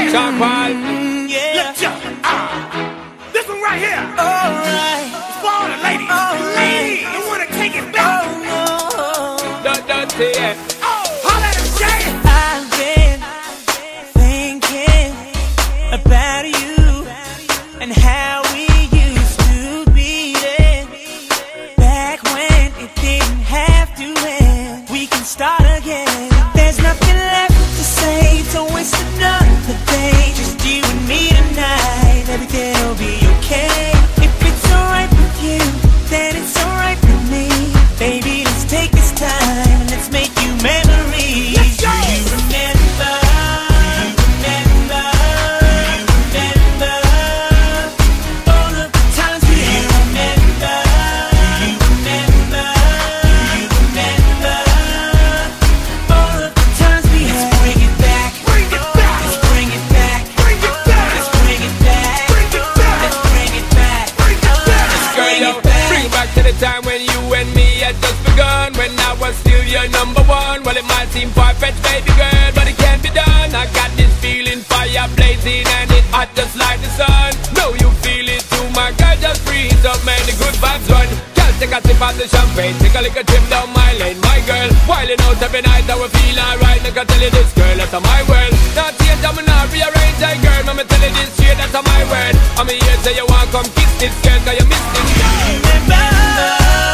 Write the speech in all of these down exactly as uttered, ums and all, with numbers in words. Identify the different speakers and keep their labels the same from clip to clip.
Speaker 1: Chocolate.
Speaker 2: Yeah.
Speaker 3: Let's jump. Ah. This one right here.
Speaker 2: Alright.
Speaker 3: It's for all the ladies.
Speaker 2: Alright.
Speaker 3: Ladies, you wanna take it back?
Speaker 2: Oh no.
Speaker 1: Don't, don't say it.
Speaker 3: Oh, holla at him, Jay.
Speaker 2: I've been thinking about you and how we used to be there. Back when it didn't have to end. We can start again. There's nothing left to say, so it's another day. Just you and me tonight. Everything will be okay. If it's alright with you, then it's alright with me. Baby, let's take this time and let's make you memories.
Speaker 3: Let's go.
Speaker 2: Do you remember? Do you remember? Do you remember all of the times we had? Do you remember? Do you remember? Do you remember all of the times we had? Let's bring it back.
Speaker 3: Bring it back.
Speaker 2: Let's bring it back.
Speaker 3: Bring it back.
Speaker 2: Let's bring it back.
Speaker 3: Bring it back.
Speaker 2: Let's bring it back.
Speaker 3: Bring it back.
Speaker 2: Let's
Speaker 1: Girl,
Speaker 2: bring
Speaker 1: yo,
Speaker 2: it back.
Speaker 1: bring back to the time when you and me had just begun. When I was still your number one. Well, it might seem far-fetched, baby girl, but it can't be done. I got this feeling, fire blazing, and it hot just like the sun. Know you feel it too, my girl, just freeze up, man, the good vibes run. Girl, take a sip of the champagne, take a little trip down my lane, my girl. Wildin' out every night, I will feel alright. I can tell you this, girl, that's my world. Not change, I'm not rearrange, hey girl, I'ma tell you this straight, that's my word. I'm here, say you want come kiss this girl, cause you miss this girl.
Speaker 2: Remember.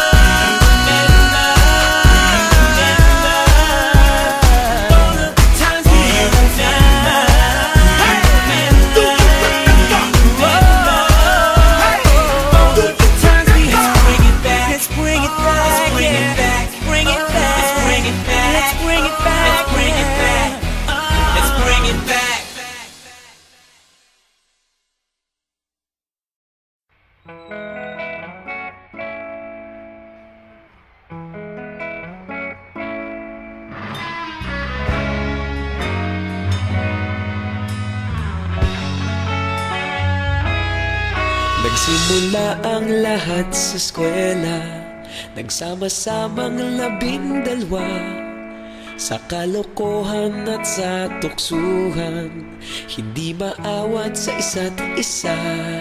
Speaker 4: Nagsimula ang lahat sa eskwela, nagsama-samang labing dalawa. Sa kalokohan at sa tuksuhan, hindi maawat sa isa't isa.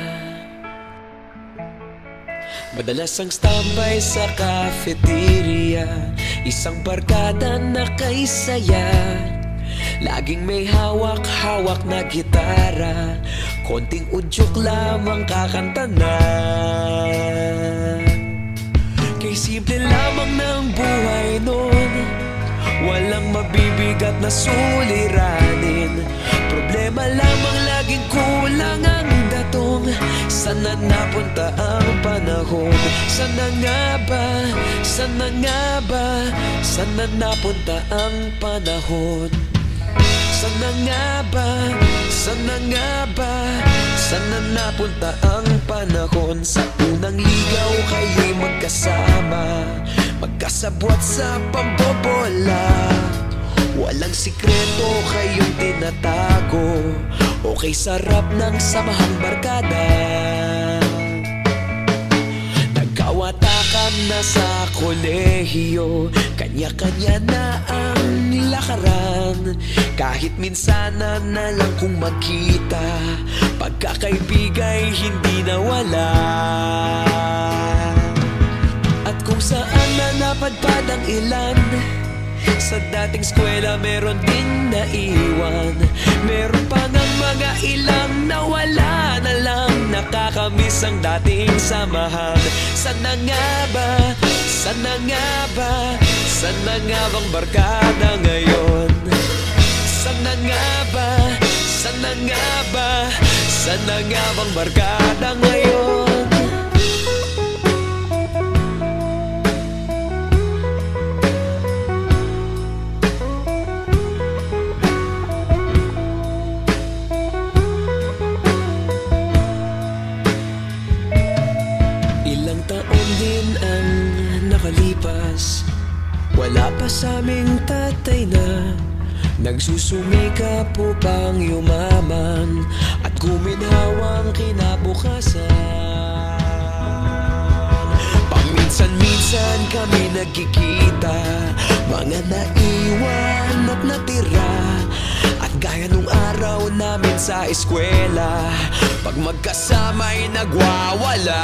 Speaker 4: Madalas ang standby sa cafeteria, isang barkada na kay saya. Laging may hawak-hawak na gitara, konting udyok lamang kakanta na. Kay simple lamang ng buhay nun, walang mabibigat na suliranin. Problema lamang laging kulang ang datong. Sana napunta ang panahon? Sana nga ba? Sana nga ba? Sana napunta ang panahon? Sana nga ba? Sana nga ba? Sana napunta ang panahon? Sa unang ligaw kayo'y magkasama, magkasabwat sa pambobola. Walang sikreto kayong tinatago, okay sarap ng samahang barkada. Nagkawatakan na sa kolehiyo, kanya-kanya na ang lakaran. Kahit minsan na na lang kung magkita, pagkakaibigay hindi nawala. At kung saan na napadpad ang ilan, sa dating eskwela meron ding naiwan. Meron pa ng mga ilang nawala na lang, nakakamiss ang dating samahan. Sana nga ba? Sana nga ba? Sana nga bang barkada ngayon? Sana nga ba? Sana nga ba? Sana nga bang barkada ngayon? Ilang taon din ang nakalipas, wala pa sa aming tatay na nagsusumikap upang yumaman at guminhawang kinabukasan. Paminsan-minsan kami nagkikita, mga naiwan at natira, at gaya nung araw na namin sa eskwela, pag magkasama'y nagwawala.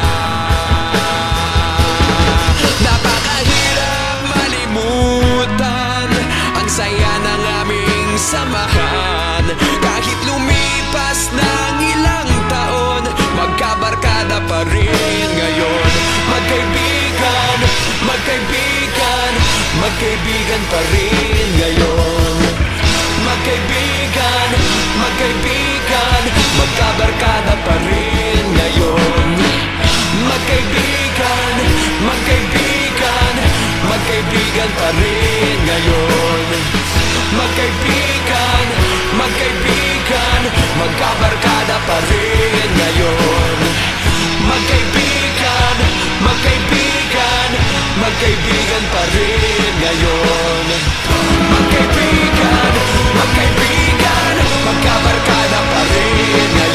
Speaker 4: Napakahirap malimutan ang saya ng aming samahan. Kahit lumipas ng ilang taon, magkabarkada pa rin ngayon. Magkaibigan, magkaibigan, magkaibigan pa rin ngayon. Magkaibigan, magkaibigan, magkabarkada pa rin ngayon. Magkaibigan, magkaibigan, magkaibigan pa rin ngayon. Magkaibigan, magkaibigan, magkabarkada pa rin ngayon. Magkaibigan, magkaibigan, magkaibigan pa rin ngayon. Magkaibigan, magkaibigan, magkabarkada pa rin ngayon.